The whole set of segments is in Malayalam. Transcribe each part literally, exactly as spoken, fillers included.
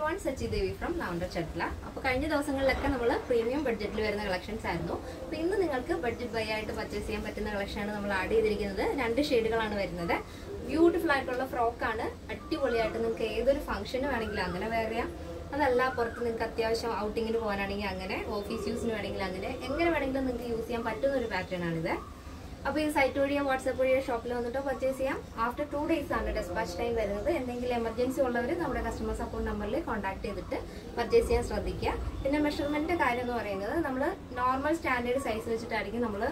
everyone, Sachi Devi from Lavender Chatla. അപ്പോൾ കഴിഞ്ഞ ദിവസങ്ങളിലൊക്കെ നമ്മൾ പ്രീമിയം ബഡ്ജറ്റിൽ വരുന്ന കളക്ഷൻസ് ആയിരുന്നു. അപ്പോൾ ഇന്ന് നിങ്ങൾക്ക് ബഡ്ജറ്റ് ബൈ ആയിട്ട് പർച്ചേസ് ചെയ്യാൻ പറ്റുന്ന കളക്ഷനാണ് നമ്മൾ ആഡ് ചെയ്തിരിക്കുന്നത്. രണ്ട് ഷെയ്ഡുകളാണ് വരുന്നത്. ബ്യൂട്ടിഫുൾ ആയിട്ടുള്ള ഫ്രോക്കാണ്. അടിപൊളിയായിട്ട് നിങ്ങൾക്ക് ഏതൊരു ഫംഗ്ഷന് വേണമെങ്കിലും അങ്ങനെ വെയർ ചെയ്യാം. അതല്ല പുറത്ത് നിങ്ങൾക്ക് അത്യാവശ്യം ഔട്ടിങ്ങിന് പോകാനാണെങ്കിൽ അങ്ങനെ, ഓഫീസ് യൂസിന് വേണമെങ്കിൽ അങ്ങനെ, എങ്ങനെ വേണമെങ്കിലും നിങ്ങൾക്ക് യൂസ് ചെയ്യാൻ പറ്റുന്ന ഒരു പാറ്റേൺ ആണിത്. അപ്പോൾ ഈ സൈറ്റ് വഴിയോ വാട്സാപ്പ് വഴിയോ ഷോപ്പിൽ വന്നിട്ടോ പർച്ചേസ് ചെയ്യാം. ആഫ്റ്റർ ടു ഡേയ്സ് ആണ് ഡെസ്പാച്ച് ടൈം വരുന്നത്. എന്തെങ്കിലും എമർജൻസി ഉള്ളവർ നമ്മുടെ കസ്റ്റമർ സപ്പോർട്ട് നമ്പറിൽ കോൺടാക്ട് ചെയ്തിട്ട് പർച്ചേസ് ചെയ്യാൻ ശ്രദ്ധിക്കുക. പിന്നെ മെഷർമെൻറ്റ് കാര്യം എന്ന് പറയുന്നത് നമ്മൾ നോർമൽ സ്റ്റാൻഡേർഡ് സൈസ് വെച്ചിട്ടായിരിക്കും നമ്മൾ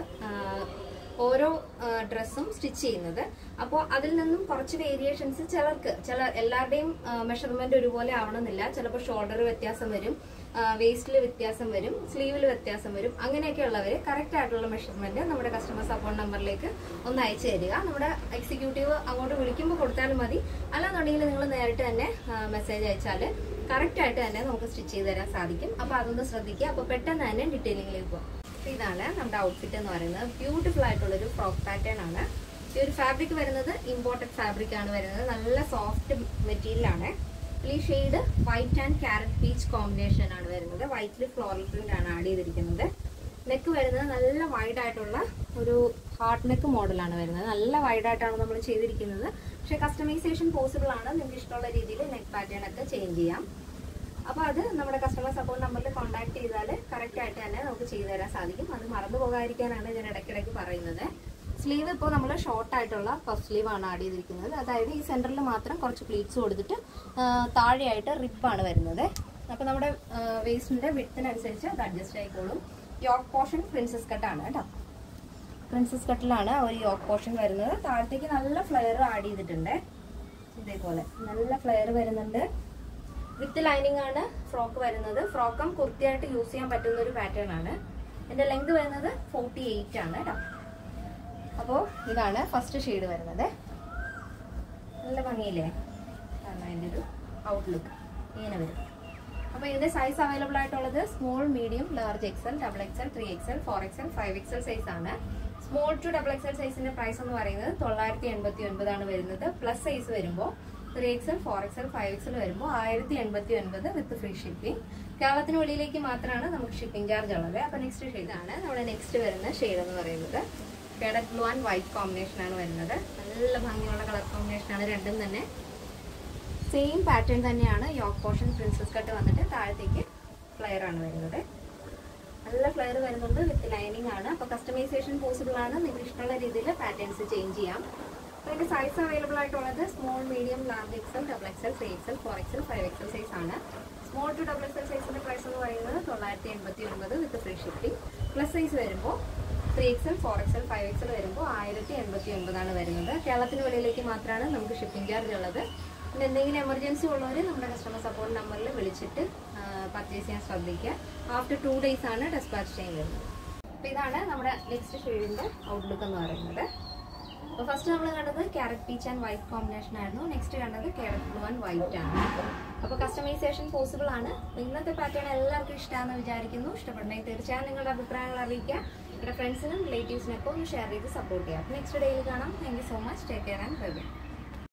ഓരോ ഡ്രസ്സും സ്റ്റിച്ച് ചെയ്യുന്നത്. അപ്പോൾ അതിൽ നിന്നും കുറച്ച് വേരിയേഷൻസ് ചിലർക്ക് ചില എല്ലാവരുടെയും മെഷർമെൻറ്റ് ഒരുപോലെ ആവണമെന്നില്ല. ചിലപ്പോൾ ഷോൾഡർ വ്യത്യാസം വരും, വേസ്റ്റിൽ വ്യത്യാസം വരും, സ്ലീവിൽ വ്യത്യാസം വരും. അങ്ങനെയൊക്കെ ഉള്ളവർ കറക്റ്റ് ആയിട്ടുള്ള മെഷർമെന്റ് നമ്മുടെ കസ്റ്റമർ സപ്പോർട്ട് നമ്പറിലേക്ക് ഒന്ന് അയച്ചു തരിക. നമ്മുടെ എക്സിക്യൂട്ടീവ് അങ്ങോട്ട് വിളിക്കുമ്പോൾ കൊടുത്താലും മതി. അല്ലാന്നുണ്ടെങ്കിൽ നിങ്ങൾ നേരിട്ട് തന്നെ മെസ്സേജ് അയച്ചാൽ കറക്റ്റ് ആയിട്ട് തന്നെ നമുക്ക് സ്റ്റിച്ച് ചെയ്ത് തരാൻ സാധിക്കും. അപ്പോൾ അതൊന്ന് ശ്രദ്ധിക്കുക. അപ്പോൾ പെട്ടെന്ന് തന്നെ ഡീറ്റെയിലിംഗിലേക്ക് പോകാം. ഇതാണ് നമ്മുടെ ഔട്ട്ഫിറ്റ് എന്ന് പറയുന്നത്. ബ്യൂട്ടിഫുൾ ആയിട്ടുള്ളൊരു ഫ്രോക്ക് പാറ്റേൺ ആണ്. ഈ ഒരു ഫാബ്രിക് വരുന്നത് ഇമ്പോർട്ടഡ് ഫാബ്രിക് ആണ് വരുന്നത്. നല്ല സോഫ്റ്റ് മെറ്റീരിയൽ ആണ്. ഈ shade white and carrot peach combination ആണ് വരുന്നത്. വൈറ്റിൽ ഫ്ലോറൽ പ്രിന്റ് ആണ് ആഡ് ചെയ്തിരിക്കുന്നത്. നെക്ക് വരുന്നത് നല്ല വൈഡ് ആയിട്ടുള്ള ഒരു ഹാർട്ട് നെക്ക് മോഡലാണ് വരുന്നത്. നല്ല വൈഡ് ആയിട്ടാണ് നമ്മൾ ചെയ്തിരിക്കുന്നത്. പക്ഷെ കസ്റ്റമൈസേഷൻ പോസിബിൾ ആണ്. നിങ്ങൾക്ക് ഇഷ്ടമുള്ള രീതിയിൽ നെക്ക് പാറ്റേൺ ഒക്കെ ചേഞ്ച് ചെയ്യാം. അപ്പോൾ അത് നമ്മുടെ കസ്റ്റമർ സപ്പോർട്ട് നമ്പറിൽ കോൺടാക്ട് ചെയ്താൽ കറക്റ്റ് ആയിട്ട് തന്നെ നമുക്ക് ചെയ്തു തരാൻ സാധിക്കും. അത് മറന്നു പോകാതിരിക്കാനാണ് ഞാൻ ഇടയ്ക്കിടയ്ക്ക് പറയുന്നത്. സ്ലീവ് ഇപ്പോൾ നമ്മൾ ഷോർട്ട് ആയിട്ടുള്ള പഫ് സ്ലീവ് ആണ് ആഡ് ചെയ്തിരിക്കുന്നത്. അതായത് ഈ സെൻറ്ററിൽ മാത്രം കുറച്ച് പ്ലീറ്റ്സ് കൊടുത്തിട്ട് താഴെയായിട്ട് റിപ്പാണ് വരുന്നത്. അപ്പോൾ നമ്മുടെ വേസ്റ്റിൻ്റെ വിഡ്ത്തിനനുസരിച്ച് അത് അഡ്ജസ്റ്റ് ആയിക്കോളും. യോക്ക് പോർഷൻ പ്രിൻസസ് കട്ടാണ് കേട്ടോ. പ്രിൻസസ് കട്ടിലാണ് ഒരു യോക്ക് പോർഷൻ വരുന്നത്. താഴത്തേക്ക് നല്ല ഫ്ലെയർ ആഡ് ചെയ്തിട്ടുണ്ട്. ഇതേപോലെ നല്ല ഫ്ലെയർ വരുന്നുണ്ട്. വിത്ത് ലൈനിങ് ആണ് ഫ്രോക്ക് വരുന്നത്. ഫ്രോക്കം കുർത്തിയായിട്ട് യൂസ് ചെയ്യാൻ പറ്റുന്ന ഒരു പാറ്റേൺ ആണ്. എൻ്റെ ലെങ്ത് വരുന്നത് ഫോർട്ടി എയ്റ്റ് ആണ് കേട്ടോ. അപ്പോൾ ഇതാണ് ഫസ്റ്റ് ഷെയ്ഡ് വരുന്നത്. നല്ല ഭംഗിയില്ലേ? കാരണം അതിൻ്റെ ഒരു ഔട്ട്ലുക്ക് ഇങ്ങനെ വരും. അപ്പോൾ ഇതിൻ്റെ സൈസ് അവൈലബിൾ ആയിട്ടുള്ളത് small, medium, large XL, double XL, three XL, four XL, five XL size ആണ്. സ്മോൾ ടു ഡബിൾ എക്സൽ സൈസിന്റെ പ്രൈസ് എന്ന് പറയുന്നത് തൊള്ളായിരത്തി എൺപത്തി ഒൻപതാണ് വരുന്നത്. പ്ലസ് സൈസ് വരുമ്പോൾ three XL, four XL, five XL വരുമ്പോൾ ആയിരത്തി എൺപത്തി ഒൻപത് വിത്ത് ഫ്രീ ഷിപ്പിംഗ്. കേരളത്തിന് വെളിയിലേക്ക് മാത്രമാണ് നമുക്ക് ഷിപ്പിംഗ് ചാർജ് ഉള്ളത്. അപ്പോൾ നെക്സ്റ്റ് ഷെയ്ഡാണ് നമ്മുടെ നെക്സ്റ്റ് വരുന്ന ഷെയ്ഡ് എന്ന് പറയുന്നത്. Cadet blue and white combination ആണ് വരുന്നത്. നല്ല ഭംഗിയുള്ള കളർ കോമ്പിനേഷൻ ആണ്. രണ്ടും തന്നെ സെയിം പാറ്റേൺ തന്നെയാണ്. യോക്ക് പോർഷൻ പ്രിൻസസ് കട്ട് വന്നിട്ട് താഴത്തേക്ക് ഫ്ലെയർ ആണ് വരുന്നത്. നല്ല ഫ്ലെയർ വരുന്നുണ്ട്. വിത്ത് ലൈനിങ് ആണ്. അപ്പോൾ കസ്റ്റമൈസേഷൻ പോസിബിൾ ആണ്. നിങ്ങൾക്ക് ഇഷ്ടമുള്ള രീതിയിൽ പാറ്റേൺസ് ചേഞ്ച് ചെയ്യാം. അപ്പോൾ ഇതിൻ്റെ സൈസ് അവൈലബിൾ ആയിട്ടുള്ളത് small, medium, large XL, double XL, three XL, four XL, five XL size ആണ്. സ്മോൾ ടു ഡബിൾ എക്സൽ സൈസിന്റെ പ്രൈസ് എന്ന് പറയുന്നത് തൊള്ളായിരത്തി എൺപത്തി ഒൻപത് with free shipping. Plus size വരുമ്പോൾ three XL, four XL, five XL വരുമ്പോൾ ആയിരത്തി എൺപത്തി ഒൻപതാണ് വരുന്നത്. കേരളത്തിന് വെളിയിലേക്ക് മാത്രമാണ് നമുക്ക് ഷിപ്പിംഗ് ചാർജ് ഉള്ളത്. പിന്നെ എന്തെങ്കിലും എമർജൻസി ഉള്ളവർ നമ്മുടെ കസ്റ്റമർ സപ്പോർട്ട് നമ്പറിൽ വിളിച്ചിട്ട് പർച്ചേസ് ചെയ്യാൻ ശ്രദ്ധിക്കുക. ആഫ്റ്റർ ടു ഡേയ്സ് ആണ് ഡെസ്പാച്ച് ടൈം വരുന്നത്. അപ്പോൾ ഇതാണ് നമ്മുടെ നെക്സ്റ്റ് ഷെയ്ഡിൻ്റെ ഔട്ട്ലുക്ക് എന്ന് പറയുന്നത്. അപ്പോൾ ഫസ്റ്റ് നമ്മൾ കണ്ടത് carrot peach and white combination ആയിരുന്നു. നെക്സ്റ്റ് കണ്ടത് ക്യാരറ്റ് ബ്ലൂ ആൻഡ് വൈറ്റ് ആണ്. അപ്പോൾ കസ്റ്റമൈസേഷൻ പോസിബിൾ ആണ്. ഇന്നത്തെ പാറ്റേൺ എല്ലാവർക്കും ഇഷ്ടമാണെന്ന് വിചാരിക്കുന്നു. ഇഷ്ടപ്പെടണമെങ്കിൽ തീർച്ചയായും നിങ്ങളുടെ അഭിപ്രായങ്ങൾ അറിയിക്കുക. നിങ്ങളുടെ ഫ്രണ്ട്സിനും റിലേറ്റീവ്സിനൊക്കെ ഒന്ന് ഷെയർ ചെയ്ത് സപ്പോർട്ട് ചെയ്യാം. നെക്സ്റ്റ് ഡേയിൽ കാണാം. Thank you so much. Take care and bye by.